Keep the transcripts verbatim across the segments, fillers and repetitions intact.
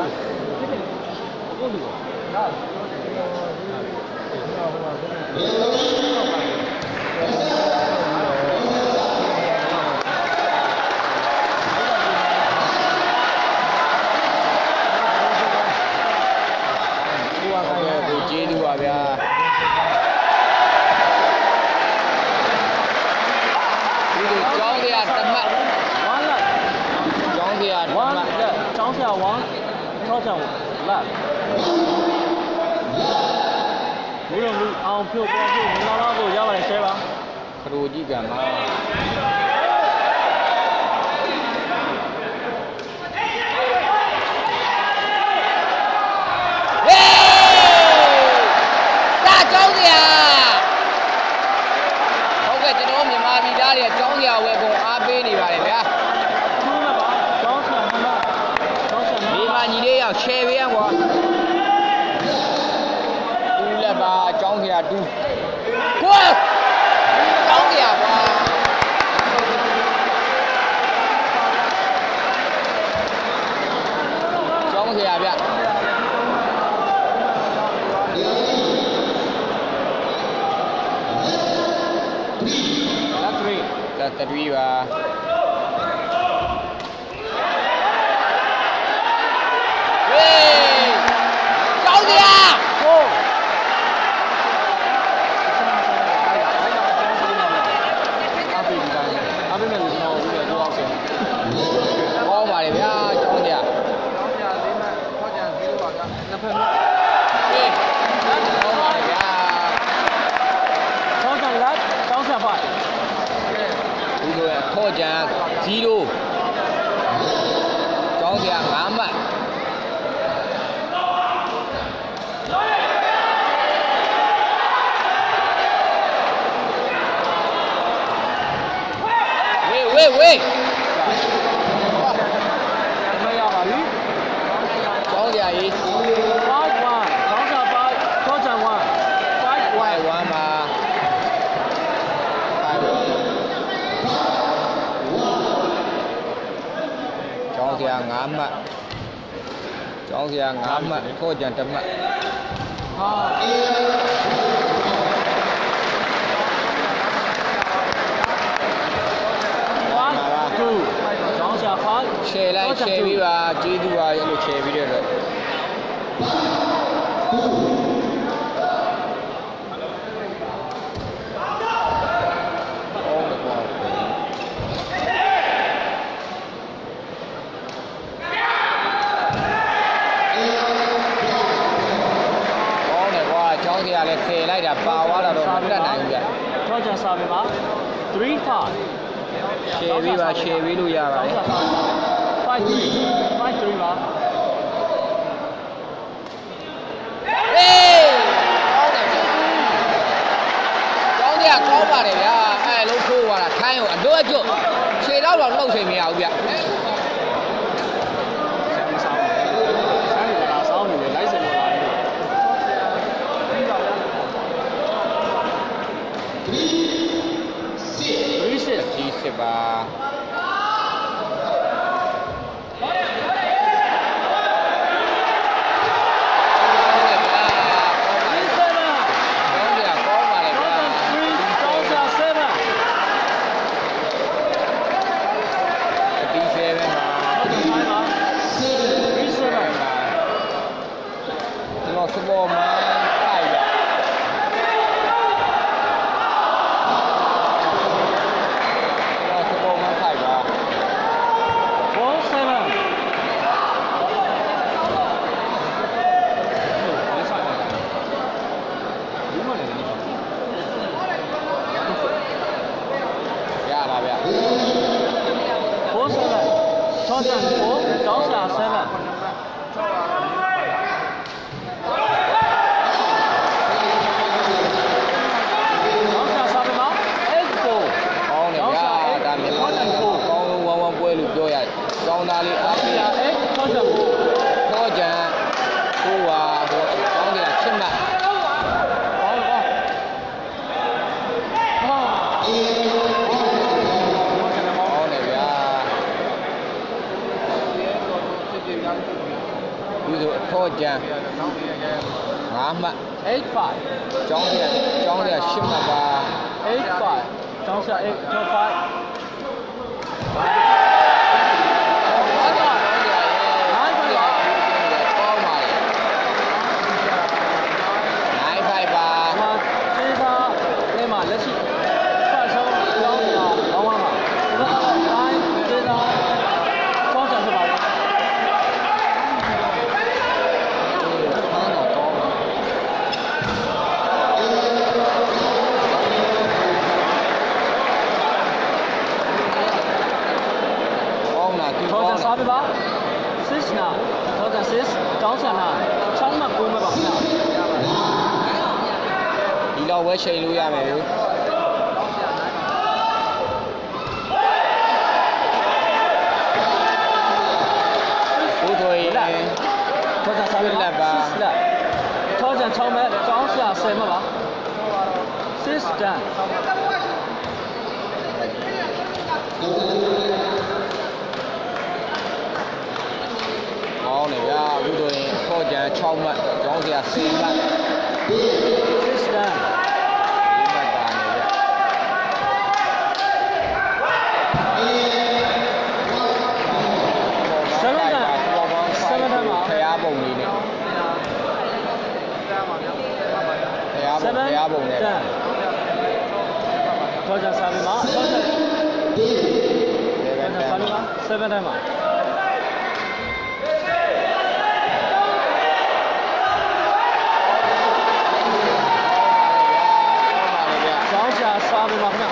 票票票，你拉拉不要来谁吧？ 可罗基干嘛？哎，大ကြောင်းစရာဟုတ်ကဲ့ကျွန်တော်မြန်မာပြည်သားတွေကြောင်းစရာဝယ်ပုံအားပေးနေပါတယ်ဗျာကျိုးလည်းပါကြောင်းဆန်မှန်ကြောင်းဆန်ဒီမှာညီလေးရောက် share ပေးရကွာတူလက်ပါကြောင်းစရာတူကွာကြောင်းစရာကွာကြောင်းစရာဗျလက်တရီပါဟေးကြောင်းစရာဟိုအားပေးပြီးသားအားပေးမယ်လို့ကျွန်တော်ပြောတော့အောင်ဆိုကောင်းပါလေဗျာကြောင်းစရာကြောင်းဆန်လေးမှဟောကြံသေးလို့ပါဗျာနှစ်ဖက်မှာဟေးကောင်းပါလေဗျာကြောင်းဆန်လိုက်ကြောင်းဆန်ပါဒီလိုထော့ကြံဇီရိုကြောင်းစရာ၅မှတ်ဝေးဝေးဝေးမရပါဘူးကြောင်းစရာကြီး five oneကြောင်းဆန်fiveထော့ကြံone five one one မှာကြောင်းစရာ၅မှတ်ကြောင်းစရာ၅မှတ်ထော့ကြံတစ်မှတ်ဟာကြောင်းဆန်five ရှယ်လိုက်ရှယ်ပြီးပါကျေးဇူးပါအဲ့လိုရှယ်ပြီးတဲ့အတွက်ကြောင်းစရာလည်းဆယ်လိုက်တာပါသွားတာတော့မပြတ်နိုင်ဘူးဗျ။ထော့ကြံစာပေမှာthree five ရှယ်ပြီးပါရှယ်ပြီးလို့ရပါတယ် five three five threeပါဟေးကောင်းတယ်ကြောင်းစရာကောင်းပါတယ်ဗျာအဲလုံးထိုးသွားတာခိုင်းရောအတော့အကျွတ်ခြေတော့တော့လှုပ်ချိန်မရဘူးဗျဖြစ်ပါစပေါ်မှာဖိုက်ရထော့ကြံfourကြောင်းဆန်seven ပြောရကောင်းသားလေးအားပေးရအဲ့ထော့ကြံfour ထော့ကြံဟိုဟာဟိုကောင်းတယ်ချစ်မှတ်ဟောဟောဟာအေးဟောတယ်ဗျာပြီးတော့ထောကြံငါးမှတ် eight five ကျောင်းရက်ကျောင်းရက်ရှစ်မှတ်ပါ eight five ကျောင်းဆရာ eight ကျောင်း five စားပြပါ six နာထောက်ကန် six ကျောင်းဆရာနာ၆မှတ်၉မှတ်ပါခင်ဗျာဒီတော့ဝဲချိန်လို့ရမယ်ဗျဘိုးတော်ကြီးထောက်ကန်စားပြလက်ပါထောက်ကန်၆မှတ်ကျောင်းဆရာ十မှတ်ပါ six done này ra bây giờ có nhà trong mà trong thì xin bạn thầy á bồng này này thầy á bồng thầy á bồng này cho cho sao đi mà cho cho sao đi mà seven time mà sao đi mà không nào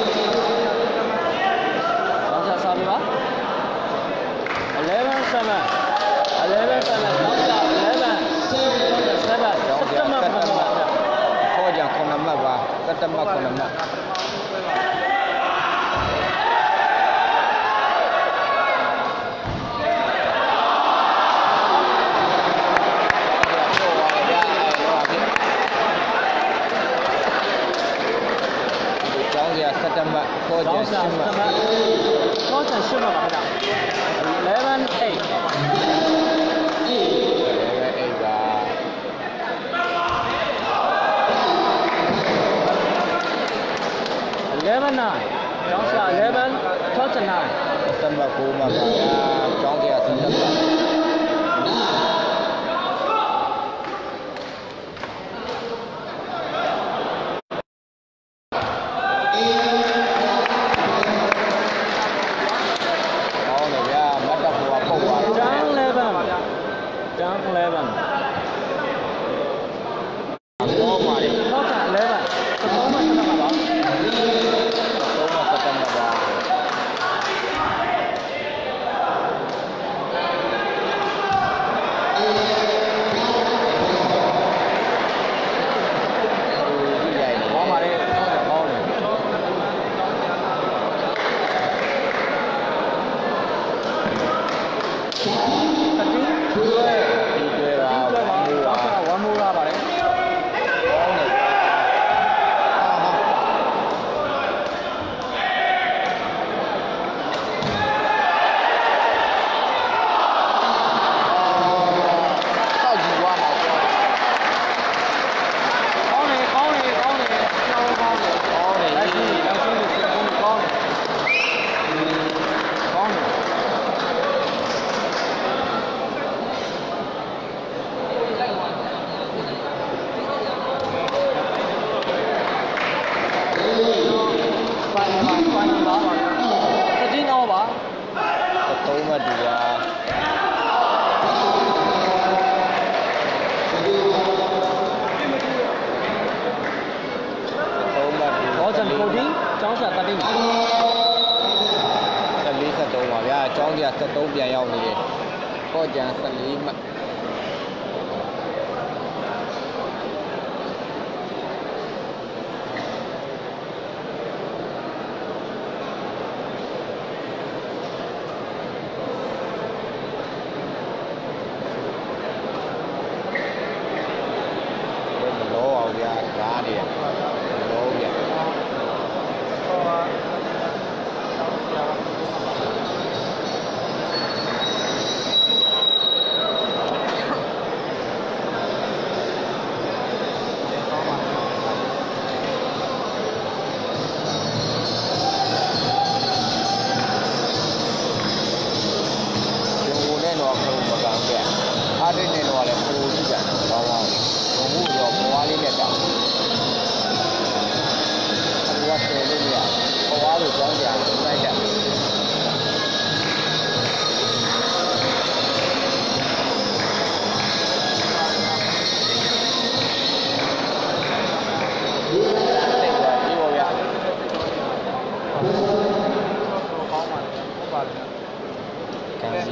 sao sao đi mà eleven seven eleven seven sao eleven seven seven có giờ không nắm vào tất tâm mà không nắm vào September, có giờ September, có giờ September bạn ạ. Eleven eight. Eleven eight và eleven nine. Trong giờ eleven, có giờ nine. September cũ mà cả trong giờ September. cháu sẽ ta đi xử lý thật tốt mà ra cháu thì thật tốt bây giờ thì có chàng xử lý mà lố vào ra cá đi lố vậy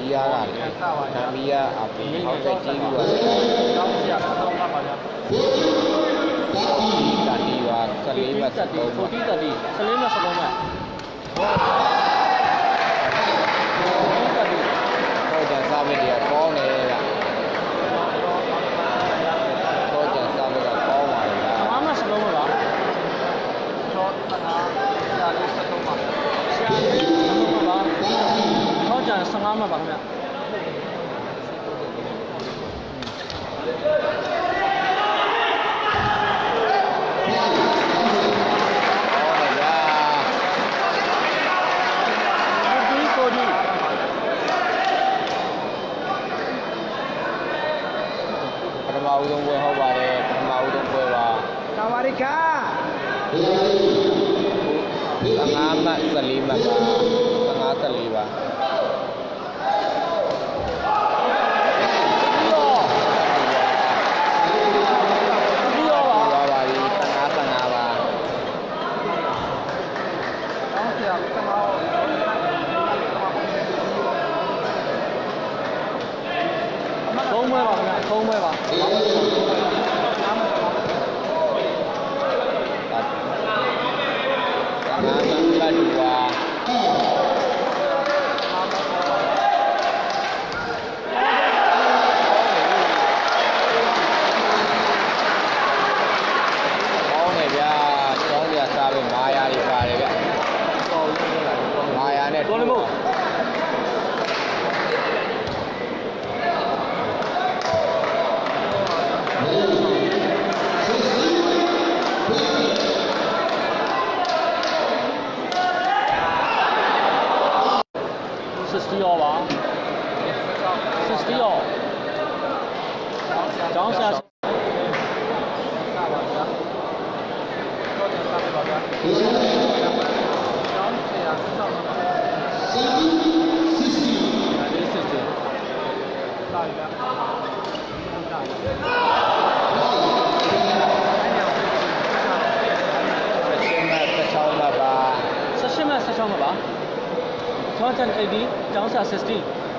ယာကလေဂမ်ဘီယာအပီဟောက်တဲ့ကြီးကတောင်းစရာတော့မှပါဗျာဒီတတီကဆလေးမှတ်စတော့ဖိုတီတတီဆလေးမှတ်စလုံးမှတော့ကြစားမတွေကကောင်းတယ်ဗျတော့ကြစားမကကောင်းပါလေဗျာဘာမှစလုံးမလားချောစနာဆရာလေးစလုံးပါဆရာလေးစလုံးပါတော့ကြဆငါးမှပါခင်ဗျဦးဆုံးပွဲဟုတ်ပါတယ်ပထမဦးဆုံးပွဲပါသဝရိကသငါးမှတ်ဆလေးမှတ်ပါသငါးဆလေးပါသုံးပွဲပါခင်ဗျသုံးပွဲပါလာတူပါကောင်းတယ်ဗျာကျောင်းပြစားပဲမာယာတွေပါတယ်ဗျမာယာနဲ့တော်တယ်မို့sixty all ပါsixty all ကျောင်းဆရာစပါဗျာတော့စပါဗျာကျောင်းဆရာစပါပါsixty sixty လာပြီဗျာဆက်ရှင်မဲ့ဆက်ချောင်းပါJohn eighty, John sixty.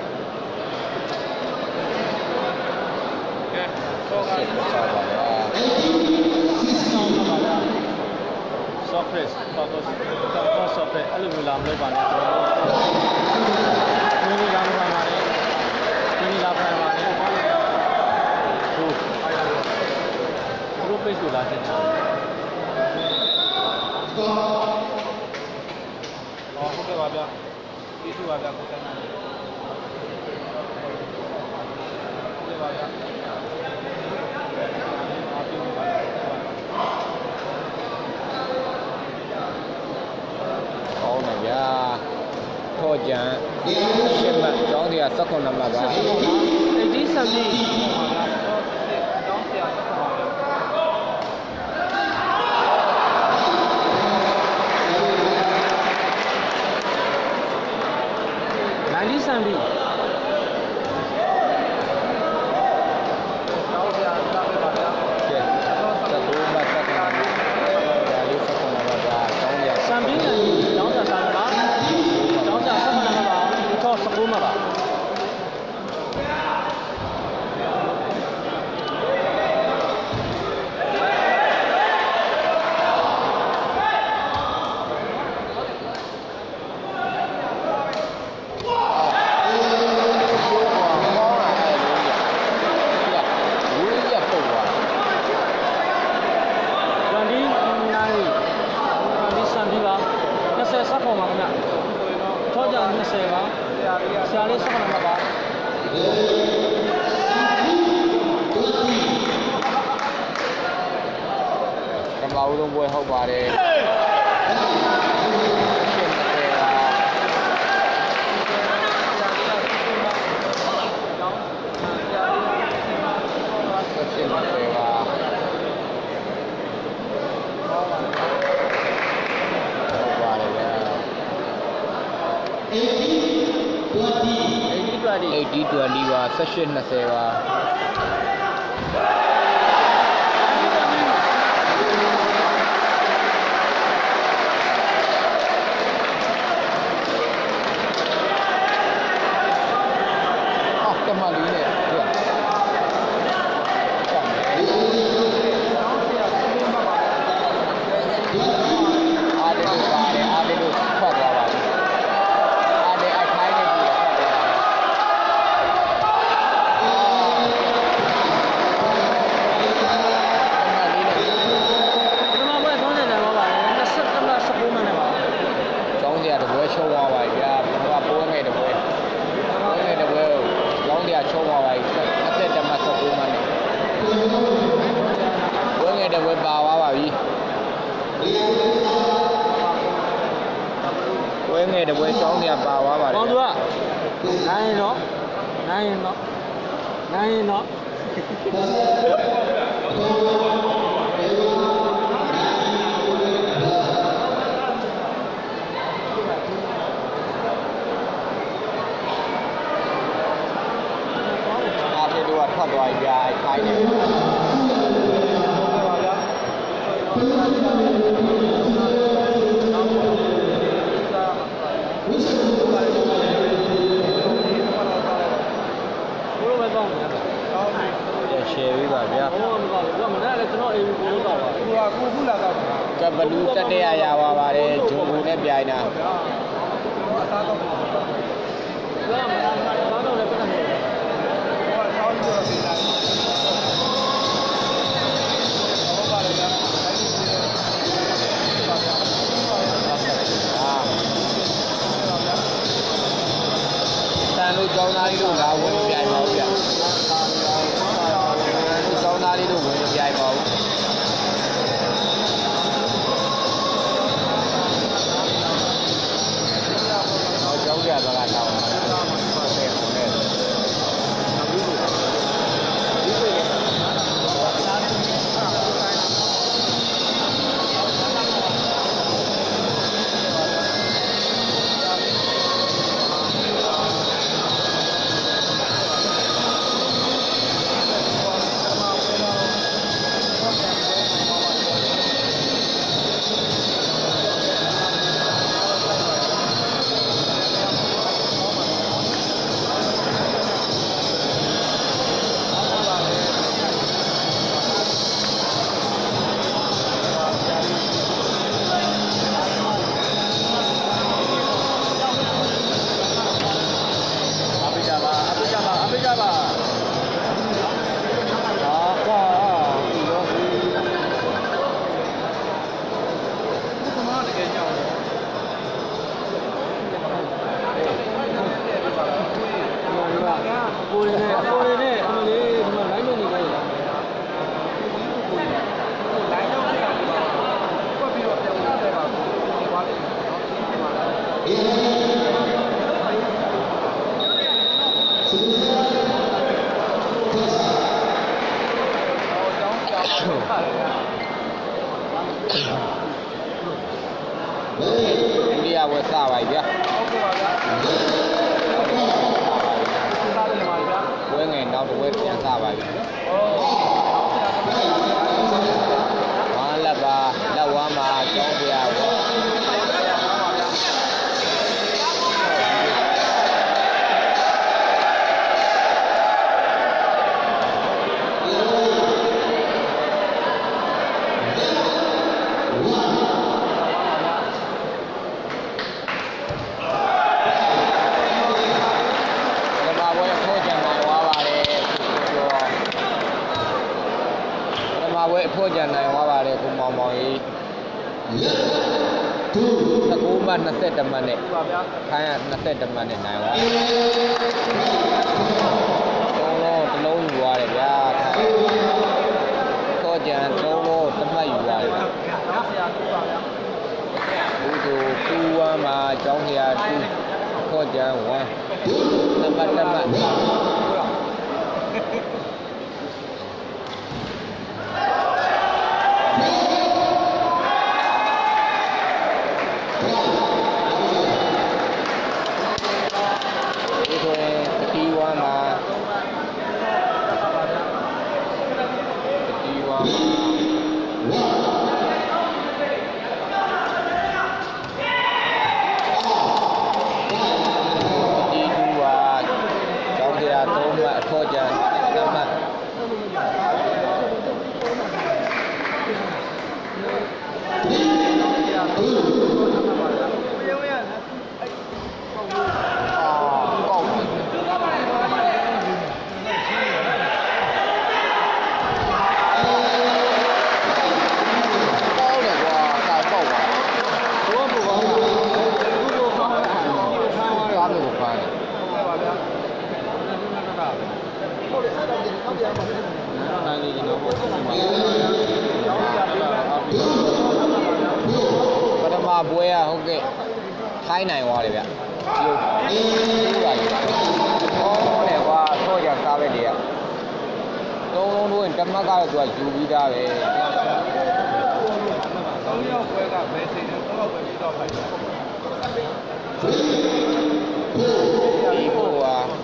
Okay. So, surface, focus, focus surface. Alu mulam le bani. Ini lam bani. Ini lam bani. Group. Group itu lah jenis. Oh, okay, baca. Itu ada pesanan. Ini ada. Oh, này ya. Thôi chẳng. Xem mặt chó thì sắc còn nằm mà ba. eighty seventy. ninety seventy. Mau đông vui hậu bà đi. eighty twenty và session là xe và တမလေးနဲ့ဟုတ်အားလေးတို့ပါတယ်အားလေးတို့ထွက်သွားပါပြီအားလေးအခိုင်းနေပြီထွက်သွားတာတမလေးနဲ့ဒီမှာပွဲသုံးနေတယ်ပါပါလေ၂၁လ၁၉မှနဲ့ပါကျောင်းစရာတပွဲချုံသွားပါပြီဗျာဘာကပွဲငယ်တပွဲပွဲငယ်တပွဲကျောင်းစရာချုံသွားပါပြီ၂၁တမ၁၉မှနဲ့ပွဲငယ်တပွဲပါသွားပါပြီပွဲငယ်တပွဲကျောင်းစရာပါသွားပါတယ်ကောင်းသူကနိုင်ရင်တော့နိုင်ရင်တော့နိုင်ရင်တော့အားလေးတို့ကထွက်သွားပြီဗျာအခိုင်းနေရှယ်ပြီးပါဗျာဟုတ်ပါဘူး။မနေ့ကကျွန်တော်အိမ်ကိုလို့တော့ပါ။ဟိုကကိုခုလာတော့ကဘလူးတက်တဲ့ရရပါပါတယ်ဂျုံဘူးနဲ့ပြိုင်တာ။အစားတော့ဘာမှမဘာတော့လည်းပြန်နေတယ်။ဟိုကချောင်းပြောပြီးလာတယ်။ဟောပါလေဗျာ။တန်တို့ကျောင်းသားကြီးတို့ကဝင်ပြိုင်ပါဦးဗျာကျောင်းသားလေးတို့ဝင်ပြိုင်ပါဦးဟောကျောင်းကြတော့လာတော့ကိုရနဲ့ကိုရနဲ့အမလေးဒီမှာ line လုပ်နေတယ်။လိုင်းလုပ်နေတာကကွက်ပြီးတော့ပြန်လာတယ်ပါ။ဘာလဲ။အိန္ဒိယဝယ်စားပါဗျာဟုတ်ကဲ့ပါဗျာဝဲငယ်နောက်တစ်ဝဲပြန်စားပါပြီ။ဘာလက်ပါလက်ဝမ်းမှာကျောင်းပြဝဲဝဲအဖို့ကြံနိုင်သွားပါတယ်ကိုမောင်မောင်ကြီးတကူမှ၂၁မှတ်နဲ့ခိုင်းရ၂၁မှတ်နဲ့နိုင်သွားသုံးလုံးတစ်လုံးယူရတယ်ဗျာခိုးကြံသုံးလုံးတစ်မှတ်ယူရတယ်ဘူးသူတူဝမ်းမှာကျောင်းဆရာတူခိုးကြံဝမ်းတစ်မှတ်တစ်မှတ်တနိုင်နေကျွန်တော်ပေါ့ဒီမှာပထမပွဲကဟုတ်ကဲ့ထိုင်းနိုင်သွားတယ်ဗျဒီလိုဟုတ်ပါပြီဟောတယ်ကွာတော့ကြစားပဲတည်းကသုံးလုံးတို့ရင်တမက်ကတော့သူကယူပြီးသားပဲသုံးယောက်ပွဲကဘယ်ချိန်နဲ့သုံးယောက်ပွဲပြီးတော့ဖိုက်တယ်ဒီဘောက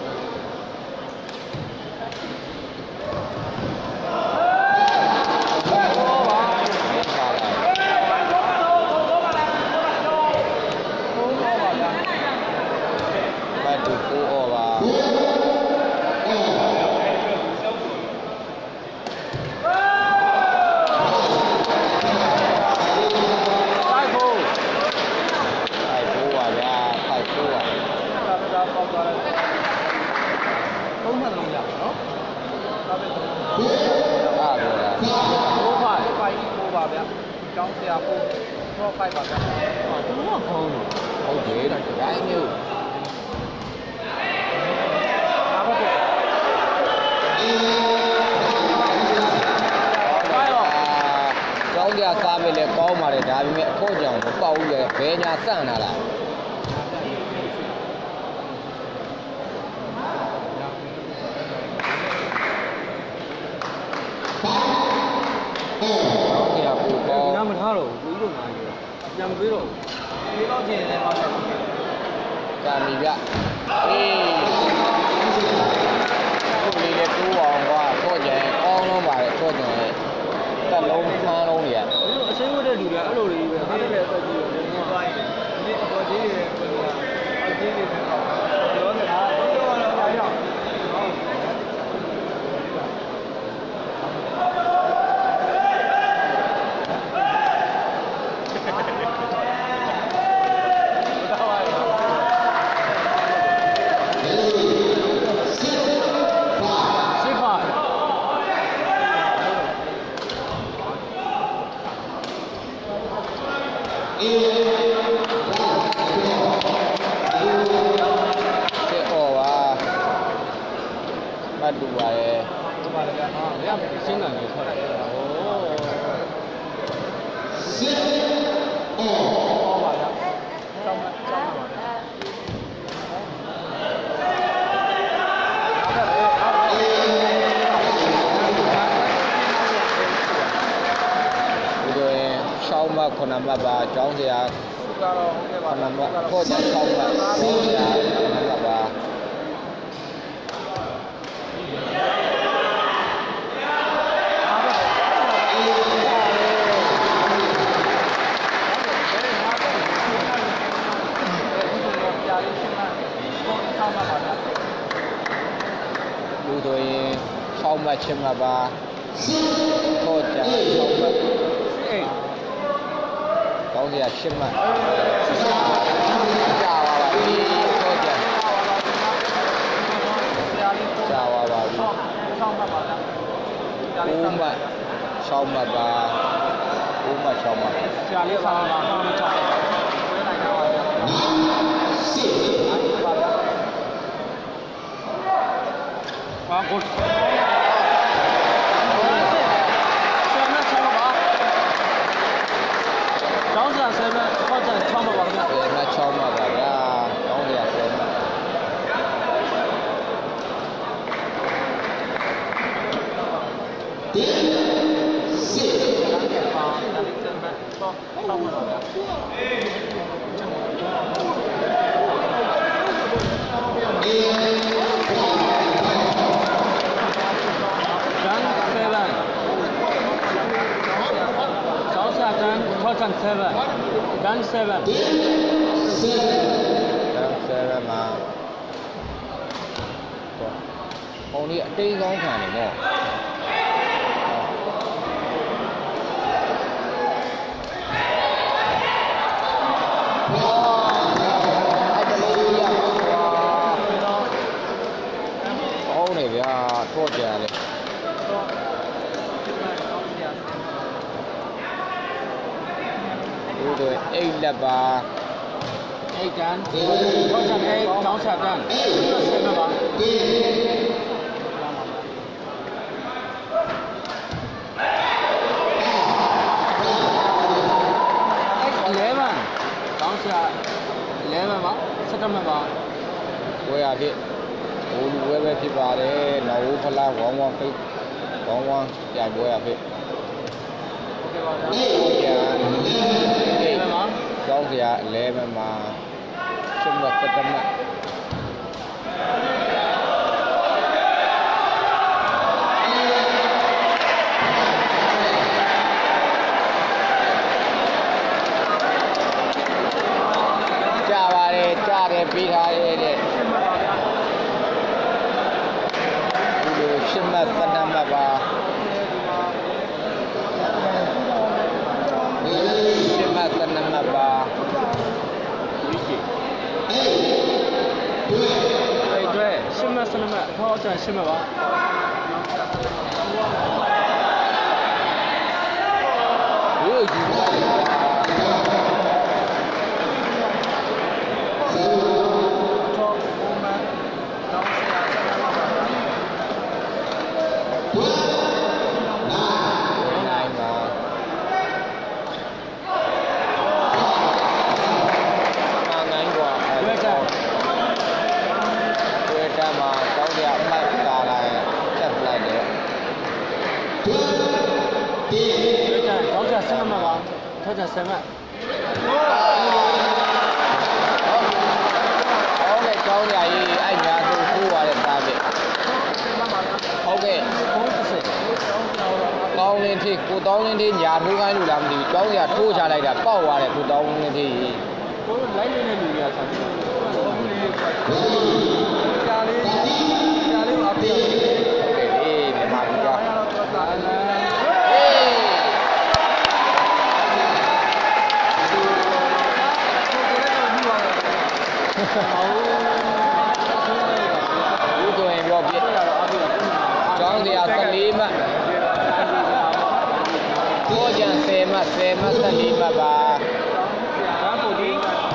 ကျောင်းဆရာပို့တော့ဖိုက်ပါဗျာ။ကျွန်တော်ကခေါင်းလို့ဟုတ်တယ်ဒါတိုင်းမျိုးအားပါတော့ကျောင်းကြစားမယ်လေကောင်းပါတယ်ဒါပေမဲ့အဖို့ကြောင့်မပေါက်ဘူးလေဘယ်ညာစန့်လာလားနားမထားတော့ဘူးလို့နားကြီးပြန်မပေးတော့ဘူးဒီတော့ကျင်လည်းပေါ့တယ်ကာမီကအေးခုလေးနဲ့တိုးအောင်ကွာတော့ကျန်ကောင်းလုံးပါတယ်တော့ကျန်တက်လုံးဖမ်းလုံးတွေကအစိမ်းဝတ်တဲ့လူတွေအဲ့လိုတွေပဲအားတက်တဲ့အသက်ကြီးတယ်ဒီပိုင်းဒီအပေါ်ကြီးတွေဘယ်လိုလဲအကြီးတွေပဲပေါ့ပြောနေတာတော့တော့အားရအောင်တူပါရဲ့တူပါလေဗျာနော်။ရမယ်ရှင်းတယ်လို့ထွက်တယ်။ဟိုစစ်အော်ပါဗျာ။ကျောင်းကျောင်းပါဗျာဒီလိုရှောင်းမခုနမပါကျောင်းစရာကတော့ဟုတ်ကဲ့ပါခုနမဖို့ချောင်းမကျောင်းစရာခုနမပါလူတို့ရင်ဆောင်းမချင်းမှာပါတော့ကြာဆောင်းမအေးကောင်းစရာရှင်းမှာကြာပါပါဒီတော့ကြာကြာပါပါဒီဆောင်းမပါလားဦးမဆောင်းမပါဦးမဆောင်းမဆရာလေးဆောင်းပါဆောင်းမချပါဘူးဝဲနိုင်တာပါဗျာစစ်ပါဗျာပါဂုတ်ကျောင်းစာဆယ်မဲ့ဟောတယ်ချောင်းပါပါဗျာဆယ်မဲ့ချောင်းပါပါဗျာကျောင်းစရာဆယ်မဲ့ဒီစစ်ပါဒါလေးဆယ်မဲ့ချောင်းချောင်းပါပါဗျာအေးCotton seven, gun seven. Gun seven မှာဟိုနေ့အတိတ်ကောင်းခံနေတော့ဟုတ်နေဗျာတော့ကြတယ်တို့အိတ်လက်ပါအိတ်ကန်ထောက်ချက်အိတ်ကျောင်းချက်ကန်ဆက်ပါပါတက်မှာပါဝယ်ရဖြစ်ဘိုးလူဝဲပဲဖြစ်ပါတယ်နော်ဝဖလားဝေါင်းဝဖိတ်ဝေါင်းဝပြိုင်ပွဲရဖြစ်โอเคပါဗျာဟုတ်ကြဒီဒီမှာကျောင်းစရာအလဲမမှာရှင်းမသက်တမကြပါတယ်ကြားတယ်ပြီးထားရဲ့တဲ့ဒီလိုရှင်းမသက်တမပါရှင်းမသက်တမပါအဲ့အတွက်ရှင်းမစနမဟောချင်ရှင်းမပါဒီလိုကြည့်ပါထောက်ကြဆယ်မတ်ဟုတ်ကဲ့ကျောင်းကြီးအဲ့ညာဆိုခိုးရတဲ့သားပဲဟုတ်ကဲ့ဘုံတစ်စက်ကောင်းလင်းထိကိုတောင်းလင်းထိညာထိုးခိုင်းလို့လားမသိဘူးကျောင်းကြီးထိုးချလိုက်တာပေါက်သွားတယ်ကိုတောင်းလင်းထိဘုံလိုက်နေတဲ့လူတွေကဆက်ပြီးဟုတ်လေရှားလေးရှားလေးပါပြည့်ဟုတ်ကဲ့အေးမြန်မာပြည်ကအားရတော့တော့တာလဲအေးဘူးဆိုရင်ပြောပြကျောင်းတရား၁၄မှတ်ကိုကျန်၁၀မှတ်၁၀မှတ်၁၄မှတ်ပါဒါပို့ဒီ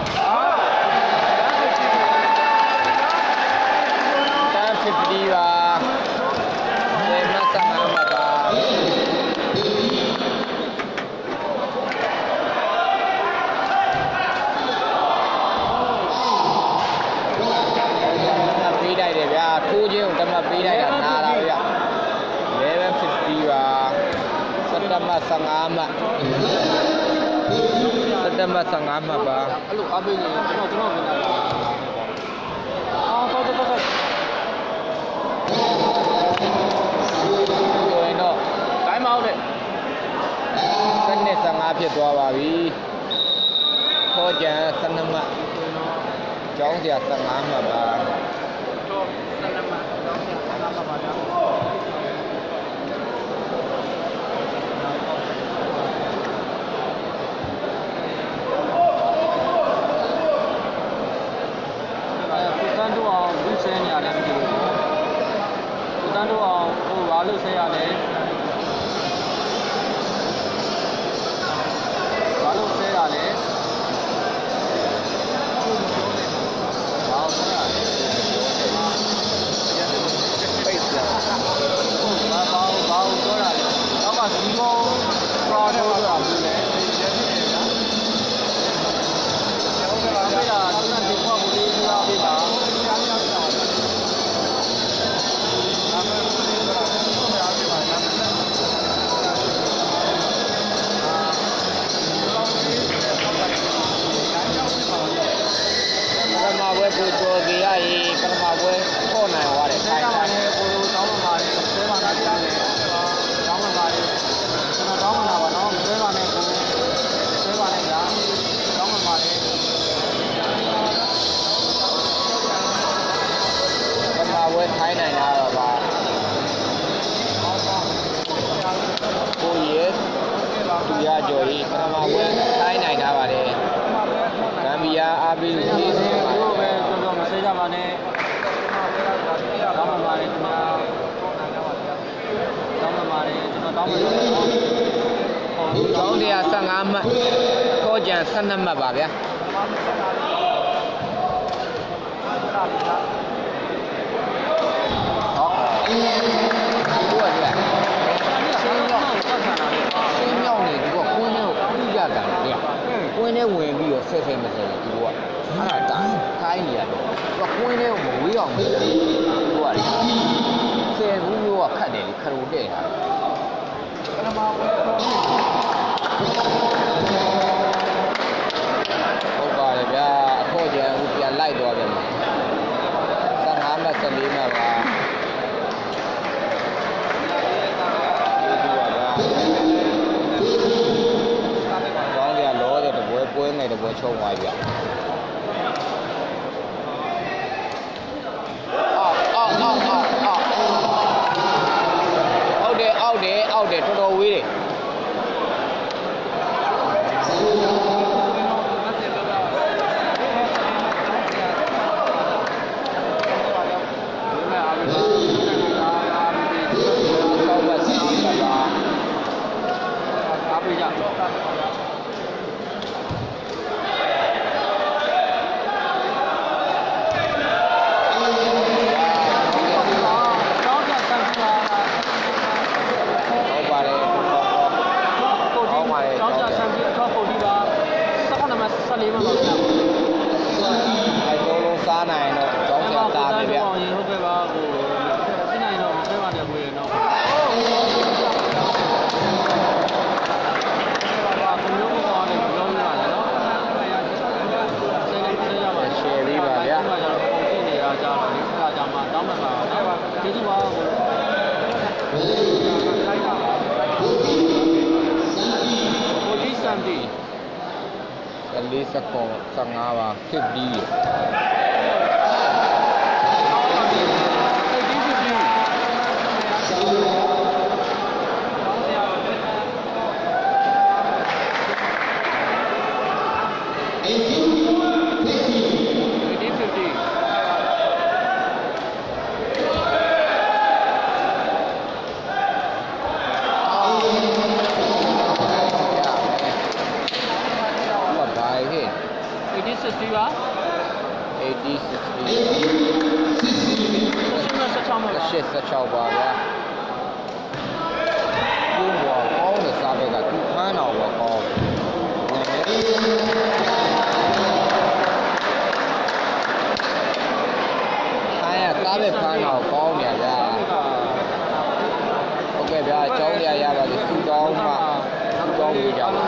တန်း၅၀ပါ၁၀မှတ်၁၅မှတ်ပါပေးလိုက်တယ်ဗျာထိုးချင်းကိုတမတ်ပေးလိုက်တာနားတာဗျာeleven fiftyပါစက်တမတ်၁၅မှတ်စက်တမတ်၁၅မှတ်ပါအဲ့လိုအပေးနေကျွန်တော်ကျွန်တော်မြင်တာအာတော့တော့တော့ဆိုရင်တော့တိုင်းမအောင်တဲ့စနစ်၁၅ဖြစ်သွားပါပြီခေါ်ကြံ၁၂မှတ်ကျောင်းစရာ၁၅မှတ်ပါတော့ဆယ်မတ်တော့ဆယ်မတ်ပါဗျာတန်းတော့အောင်လူဆဲနေရတယ်မသိဘူးတန်းတော့အောင်ဟိုဘာလို့ဆဲရလဲဘာလို့ဆဲရလဲဘာလို့ဆဲရလဲပိတ်လာဘာဘာဘာပြောတာလဲနောက်ကစီမောပရာတိုဆိုတာဘူးလေအဲ့ဒါတန်းဒီပေါ့ဘူးလေးဆိုတာပြတာပထမပွဲကိုကြော်စီရရင်ပထမပွဲပေါ့နိုင်သွားတယ်ခိုင်းတာနဲ့ကိုလိုတောင်းမှပါတယ်ဆဲပါလားတရားနဲ့တောင်းမှပါတယ်ကျွန်တော်တောင်းမှတာပါနော်ဆဲပါနဲ့ကိုဆဲပါနဲ့ကြာတောင်းမှပါတယ်ပထမပွဲခိုင်းနိုင်တာတော့ပါကိုရဲသူရကြော်ကြီးပထမပွဲခိုင်းနိုင်တာပါတယ်ဂမ်ဘီယာအာဘီလူကြီးဒီလိုပဲပြောပြောမဆဲကြပါနဲ့တောင်းမှပါတယ်ခင်ဗျာတောင်းမှပါတယ်ကျွန်တော်တောင်းမှပါတယ်ကျောင်းတရား၁၅မှတ်ခေါ်ကြံ၁၂မှတ်ပါဗျာဟုတ်ကဲ့ရှင်းမြောက်ရှင်းမြောက်နေဒီကကွင်းထဲကိုပြကြတာလေကွင်းထဲဝင်ပြီးတော့ဆက်ဆက်မဆက်ဘူးဒီကအဲ့ဒါတာခိုင်းနေရတယ်သူကကွင်းလေးကိုမဝေးအောင်နေတာဟိုကလေဆယ်ဘူးမျိုးကခတ်တယ်လေခရိုတဲ့တာပထမဟုတ်ပါတယ်ဗျာအဖို့ကျန်အခုပြန်လိုက်သွားပြန်မှာဆယ်ငါးမှတ်ဆယ်လေးမှတ်ပါပွဲငယ်တပွဲချုံသွားပြီအောက်အောက်အောက်အောက်အောက်အောက်တယ်အောက်တယ်အောက်တယ်တော်တော်ဝေးတယ်လေးစကောဆယ်ငါးပါဖစ်တီရှစ်十၆ပါဗျာဒီဘောကောင်းတဲ့စားဘက်ကသူဖမ်းတော့ဘောကောင်းခိုင်းရစားဘက်ဖမ်းတော့ကောင်းနေဗျာဟုတ်ကဲ့ဗျာအကြောင်းရရပါလို့သူကောင်းမှသူကောင်းပြီးကြပါ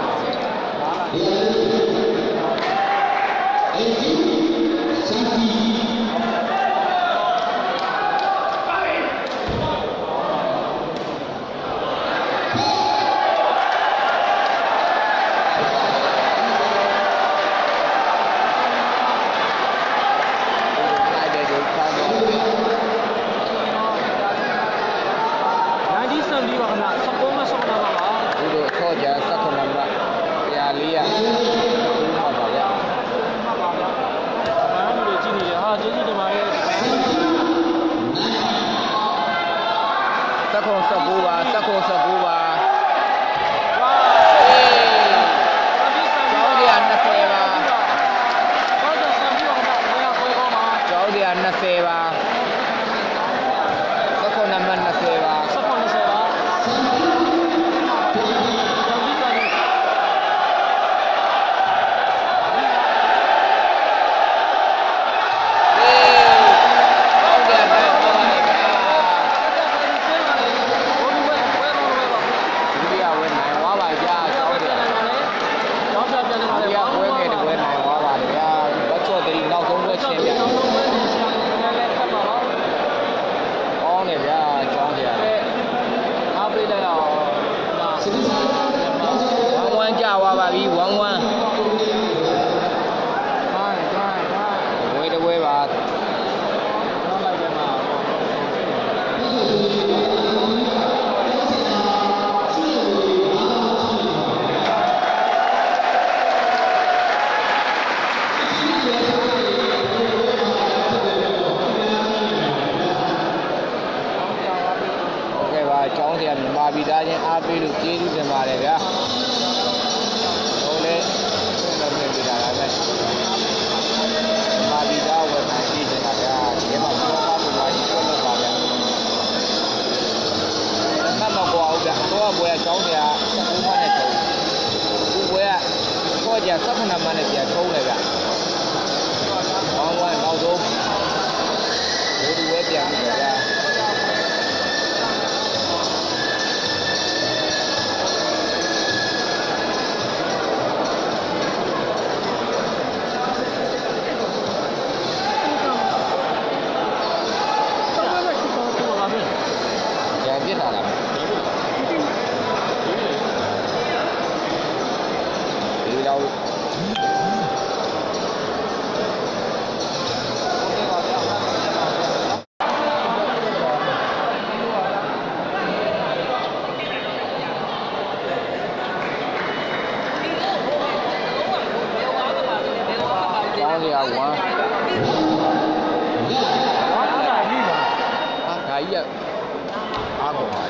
စက်ခုံစက်ကူပါစက်ခုံစက်ကူပါဝါအေးကျောင်းတရားနှစ်ဆယ်ပါကျောင်းတရားနှစ်ဆယ်ပါစက်ခုံနံပါတ်နှစ်ဆယ်ပါစက်ခုံနှစ်ဆယ်ပါဝါပါပြီဝမ်းဝမ်းဝေးတဝဲပါကျောင်းဆရာမြန်မာပြည်သားချင်းအားပေးလို့ကျေးဇူးတင်ပါတယ်ဗျာဟိုလေဆက်လုပ်နေကြတာပဲမြန်မာပြည်သားဝယ်နိုင်ပြီးနေတာဗျာဒီမှာဘုရားဘုရားကြီးပြောလို့ပါဗျာမမကွာဘူးဗျာတော့ဘွယ်ကျောင်းဆရာစက်ကူမှနဲ့ထုံးသူဘွယ်ကခေါ်ကြစက်ခဏမှနဲ့ပြန်ထုံးတယ်ဗျာပြန်ပြီဗျာပြန်ပြစ်ထားတာဒီတော့ကျောင်းစရာဝမ်းဟာဒါကြီးကအားကုန်ပါ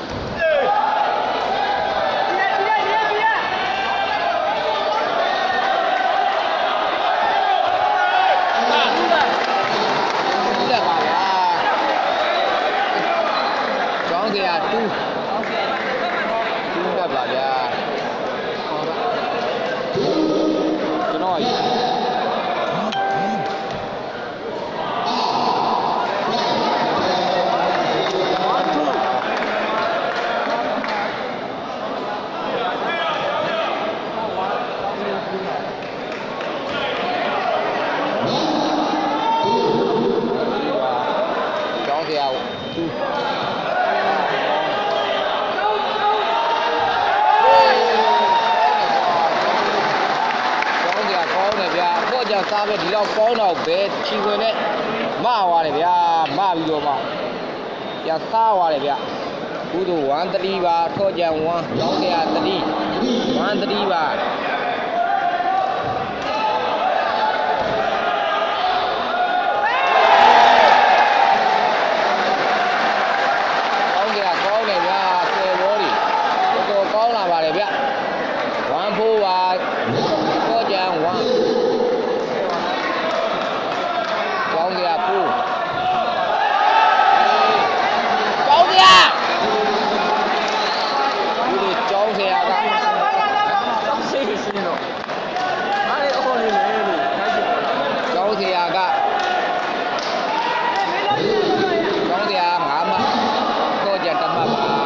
တူးတူးတက်ပါဗျာကျွန်တော်ကြီးကျောင်းစရာတူးကြောင့်စားပဲဒီတော့ကောင်းတော့ပဲချီဝင်နဲ့မသွားတယ်ဗျာမပြီးတော့မှပြစားသွားတယ်ဗျာကုသိုလ်one threeပါထော့ကြံoneကျောင်းစရာthree one threeပါကောင်းစရာကောင်းတယ်ဗျာဆယ်ဘောတွေတော်တော်ကောင်းလာပါတယ်ဗျာone fourပါထော့ကြံoneကျောင်းစရာပို့ကျောင်းစရာဒီလိုကျောင်းစရာကစိတ်ရှင်းတော့အားရအော်နေလေလို့ခိုင်းကြည့်ပါလားကျောင်းစရာကကျောင်းစရာငါးမှတ်တော့ကြတတ်မှတ်ပါ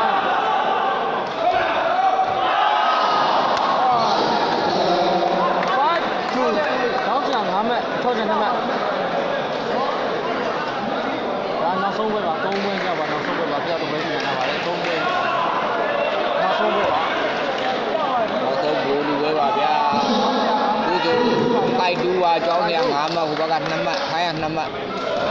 ထောက်တယ်နှစ်မှတ်ဒါနောက်ဆုံးပွဲပါသုံးပွဲကြောက်ပါနောက်ဆုံးပွဲပါပြတော့ပဲပြင်လာပါတယ်သုံးပွဲနောက်ဆုံးပွဲပါနောက်ဆုံးဘိုးလူပဲပါဗျာဒီလိုပိုက်တူပါကျောင်းစရာငါးမှတ်ဟိုဘက်ကနှစ်မှတ်ခိုင်းရနှစ်မှတ်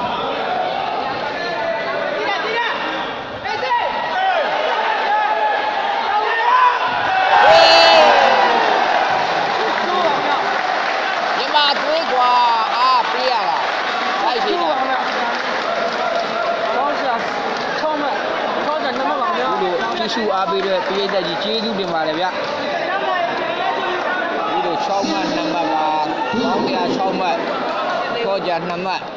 ရှူအားပေးတဲ့ပြည်သက်ကြီးကျေးဇူးတင်ပါတယ်ဗျဒီလို၆မှတ်၂မှတ်ပါကောင်းကြ၆မှတ်ခေါ်ကြ၂မှတ်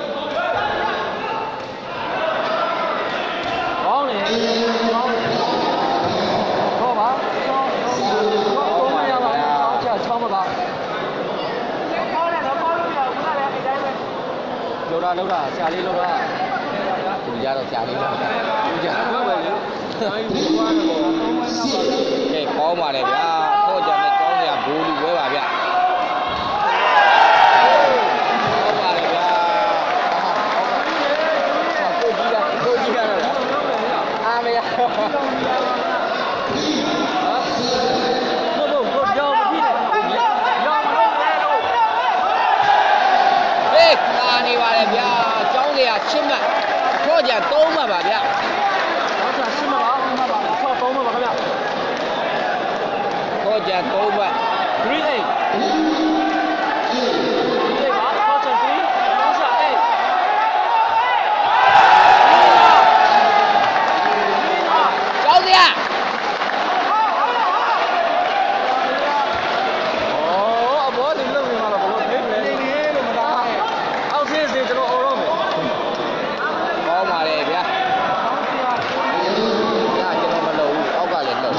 ကောင်းလေကောင်းခေါ်ပါကောင်းကောင်းရပါကောင်းကြ၆မှတ်ပါကောင်းတယ်တော့ကောင်းလို့ရဘူးလားဒီတိုင်းပဲလောက်တာလောက်တာဆရာလေးလောက်တာသူကြတော့ဆရာလေးလောက်တာသူကြတော့ပဲလေကဲကောင်းပါလေဗျာတော့ကြတဲ့ကောင်းစရာဘိုးလူပဲပါဗျာကောင်းပါလေဗျာကိုကြီးကကိုကြီးကတော့အာမရဟုတ်ဟုတ်ကိုကြောက်ပြီလေရောင်းလို့လေလို့ဟေးကာနေပါလေဗျာကျောင်းစရာရှင်းမှတ်တော့ကြသုံးမှတ်ပါဗျာတော့ကြရှင်းမှတ်ပါမှတ်ပါတော့သုံးမှတ်ပါခင်ဗျာတော့ကြသုံးမှတ်three eight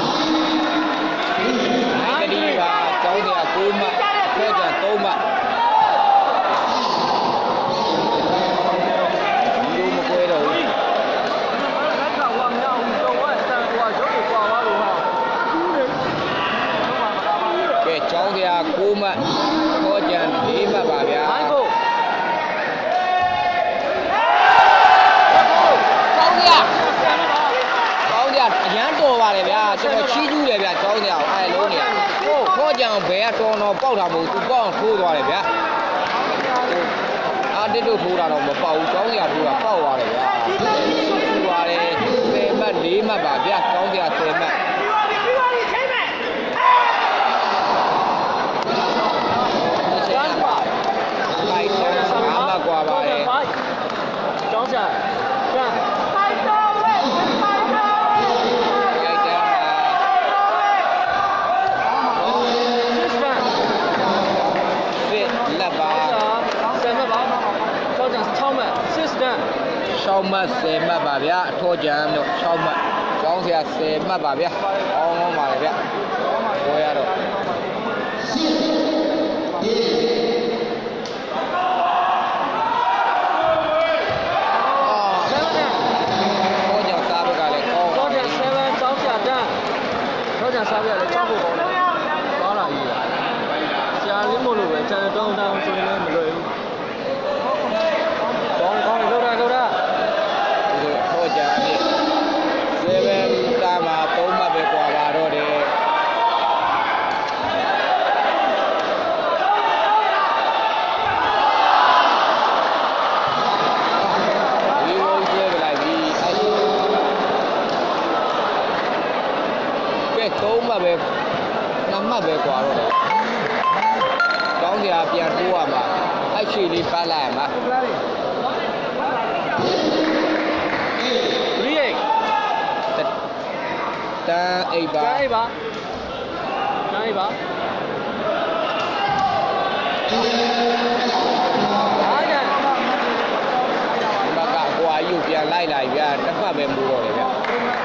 Hãy subscribe cho kênh Ghiền Mì Gõ để không bỏ lỡ những video hấp dẫn တ်ခေါ်ကြံလေးမှတ်ပါဗျာမိုင်းကိုကောင်းကြကောင်းကြအရန်တော်ပါတယ်ဗျာကျွန်တော်ချီးကျူးတယ်ဗျာကောင်းကြအောင်အဲလုံးနေရခေါ်ကြံဘယ်ကတော်တော်ပေါက်တာမဟုတ်သူပေါက်အောင်ထိုးသွားတယ်ဗျာအာတစ်တို့ထိုးတာတော့မပေါက်ဘူးကောင်းကြထိုးတာပေါက်သွားတယ်ဗျာထိုးသွားတယ်ဆယ်မှတ်လေးမှတ်ပါဗျာကောင်းကြဆယ်မှတ်กว่าပါလေကျောင်းဆက်ကဲဖိုက်တော့ဝဲဖိုက်တော့ရိုက်တယ်စစ်စတန်စစ်လက်ပါဆယ်မှတ်ပါကျောင်းဆက်၆မှတ်စစ်စတန်၆မှတ်ဆယ်မှတ်ပါဗျာအထောကြံတို့၆မှတ်ကျောင်းဆရာဆယ်မှတ်ပါဗျာအောင်းကောင်းပါလေဗျာပြောရတော့စားပြလေကြောက်ဖို့ကောင်းတယ်။သွားလာကြီးလား။ဆရာလေးမို့လို့ပဲကျန်တောင်းတောင်းဆိုရင်လည်းမလွယ်ဘူး။ကောင်းကောင်းလောက်တာလောက်တာ။ဒီဟောကြားနေဆယ်ဘန်တာမှာသုံးမှတ်ပဲကွာပါတော့တယ်။ဒီလိုဆွဲလိုက်ပြီ။အဲသုံးမှတ်ပဲနှစ်မှတ်ပဲကွာတော့တယ်ကောင်းစရာပြန်ထိုးရမှာအဲ့ချီလေးပတ်လိုက်ရမှာရီအိတ်တန်အိတ်ပါတန်အိတ်ပါတန်အိတ်ပါအားကြဘကကွာယူပြန်လိုက်လိုက်ဗျာတစ်မှတ်ပဲမူတော့တယ်ဗျာ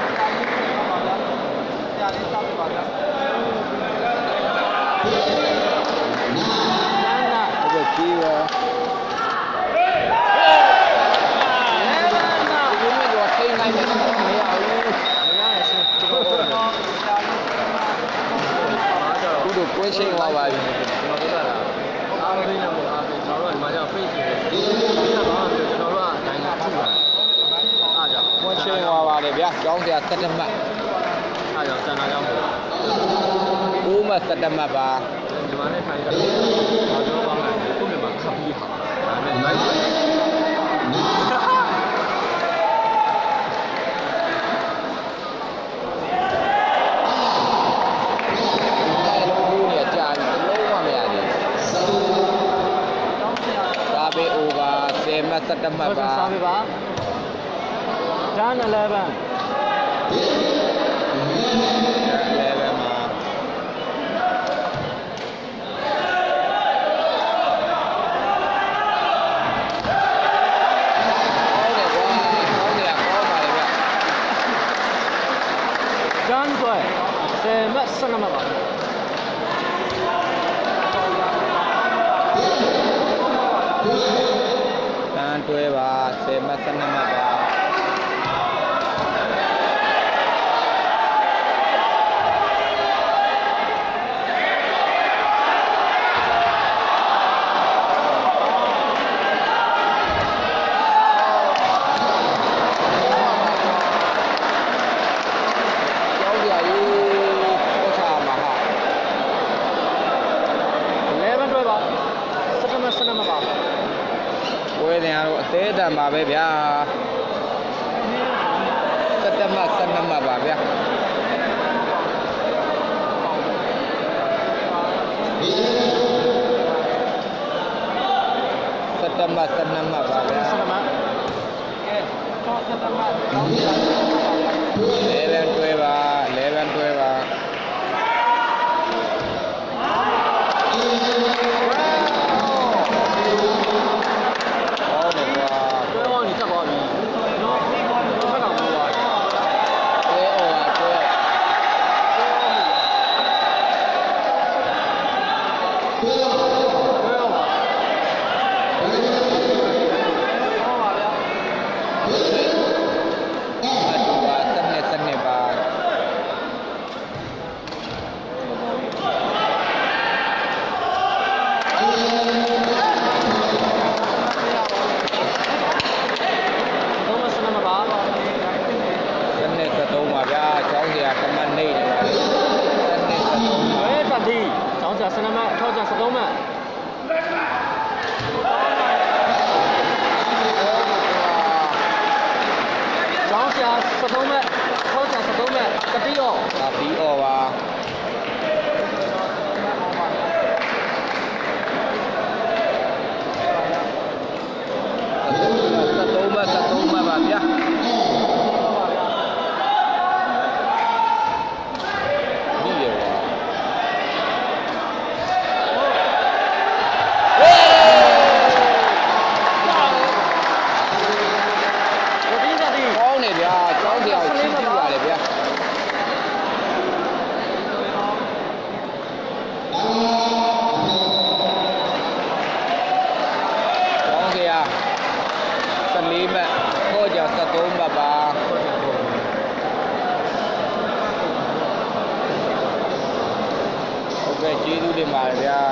ဒီဝါထိန်းနိုင်တယ်မရဘူးမရရင်ရှင်ကျွန်တော်တို့အခုတို့ကွင်းချင်းသွားပါပြီကျွန်တော်တို့ကအားမသိနေမို့အားပေးကျွန်တော်တို့ကဒီမှာကျဖိတ်ရှိတယ်ဒီကတော့ကျွန်တော်တို့ကနိုင်ငံထုတာအားကြောင့်ကွင်းချင်းသွားပါတယ်ဗျာကျောင်းဆရာ၁၁မှတ်အားကြောင့်စံနာကြောင့်ပို့၉မှတ်၁၁မှတ်ပါဒီမှာနဲ့ထိုင်ကြတော့ကျွန်တော်ကောင်းတယ်ခုမြမှာခပ်ပြီးဟာဒါနဲ့လိုက်ပါမှတ်၁၁မှတ်ပါစားပြီပါဂျန်11ဂျန်11မှာဂျန်တွဲဆယ်မှတ်၁၂မှတ်ပါတွဲပါဆယ်မှတ်၁၂မှတ်ပါကျောင်းပြရေးပေါ်ချမှာဟာ11တွဲပါ၁၁မှတ်၁၂မှတ်ပါဝဲတယ်ကတော့အသေးအတန်ပါပဲဗျာ၁၁မှတ်၁၂မှတ်ပါဗျာ၁၁မှတ်၁၂မှတ်ပါဗျာ၁၂မှတ်ကဲတော့၁၁မှတ်11တွဲပါ11တွဲပါပါဆနမထောက်ကြစသုံးမှကျောင်းဆရာစသုံးမှထောက်ကြစသုံးမှကတိရောကတိရောပါစသုံးမှစသုံးမှပါဗျာကျေးဇူးတင်ပါတယ်ဗျာ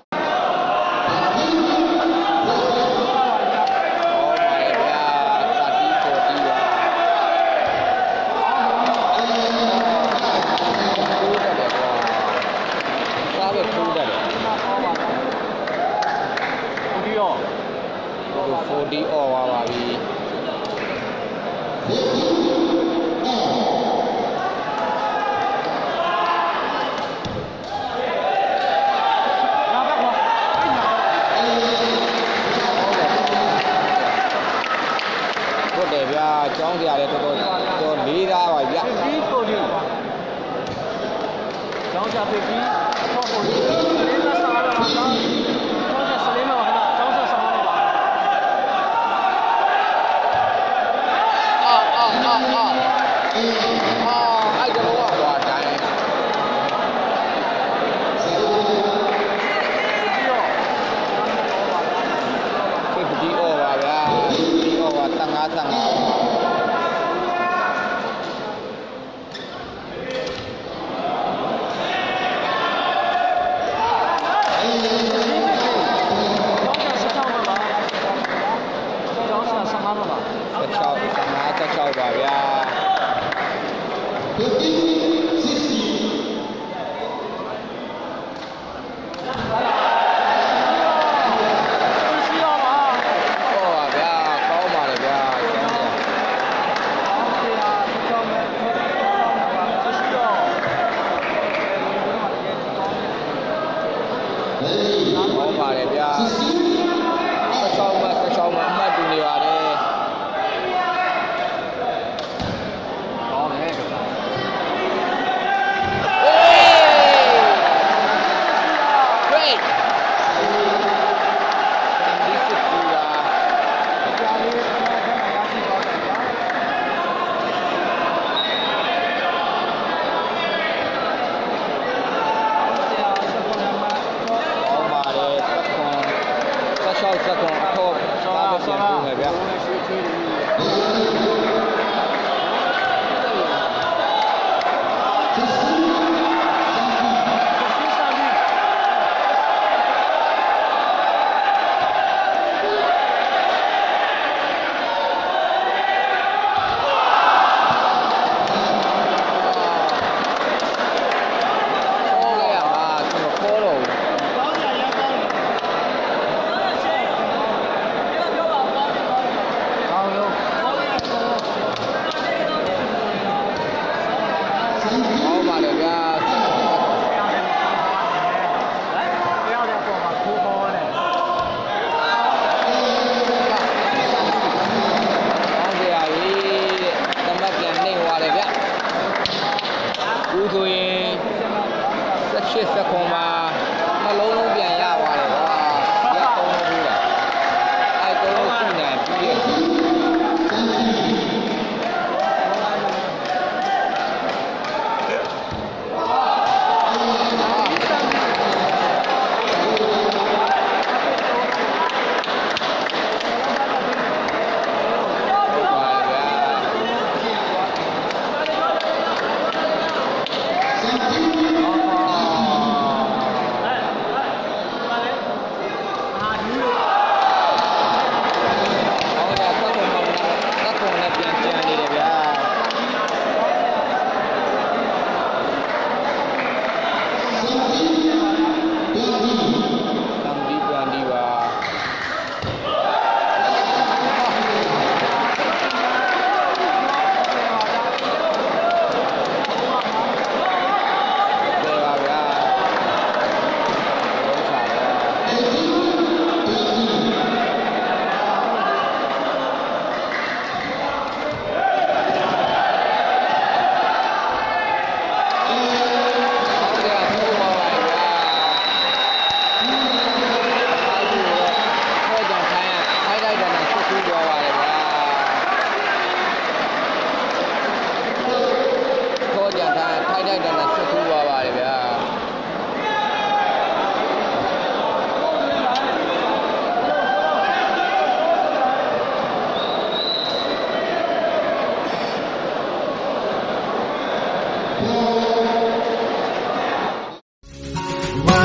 fortyအော်ပါပါပြီဟုတ်တယ်ဗျာကျောင်းစရာလည်းတော်တော်တော်လေးသားပါဗျာဒီကိုဒီကျောင်းစရာဖြစ်ပြီးတော့ဟိုဒီလေးသားစားတော့ကျောင်းကျောင်းစရာစလေးမှာပါကျောင်းစရာစားတော့ပါအာအာအာအာအာအဲ့တော့ဟွာတိုင်းဒီအော်ပါဗျာဒီအော်ပါတန်ငါးတန်ငါးပါဗျာ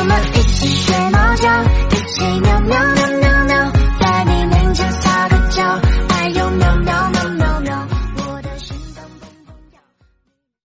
们一起学吗？